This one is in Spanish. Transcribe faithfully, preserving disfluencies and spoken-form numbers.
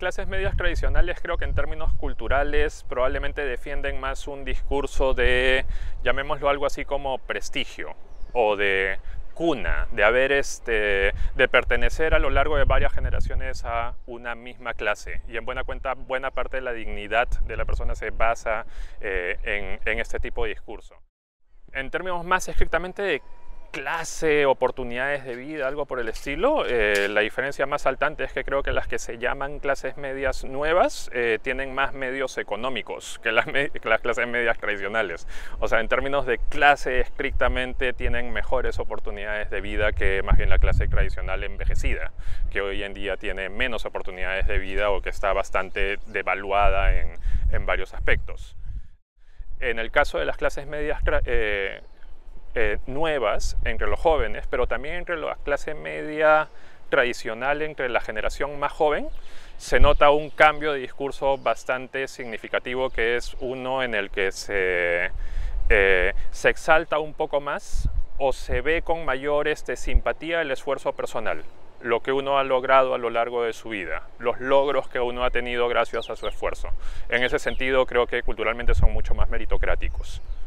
clases medias tradicionales creo que en términos culturales probablemente defienden más un discurso de, llamémoslo algo así como prestigio o de cuna, de haber este, de pertenecer a lo largo de varias generaciones a una misma clase. Y en buena cuenta, buena parte de la dignidad de la persona se basa eh, en, en este tipo de discurso. En términos más estrictamente de clase, oportunidades de vida, algo por el estilo, eh, la diferencia más saltante es que creo que las que se llaman clases medias nuevas eh, tienen más medios económicos que las, me que las clases medias tradicionales. O sea, en términos de clase estrictamente tienen mejores oportunidades de vida que más bien la clase tradicional envejecida, que hoy en día tiene menos oportunidades de vida o que está bastante devaluada en, en varios aspectos. En el caso de las clases medias eh, Eh, nuevas entre los jóvenes, pero también entre la clase media tradicional, entre la generación más joven, se nota un cambio de discurso bastante significativo, que es uno en el que se, eh, se exalta un poco más o se ve con mayor este, simpatía el esfuerzo personal, lo que uno ha logrado a lo largo de su vida, los logros que uno ha tenido gracias a su esfuerzo. En ese sentido creo que culturalmente son mucho más meritocráticos.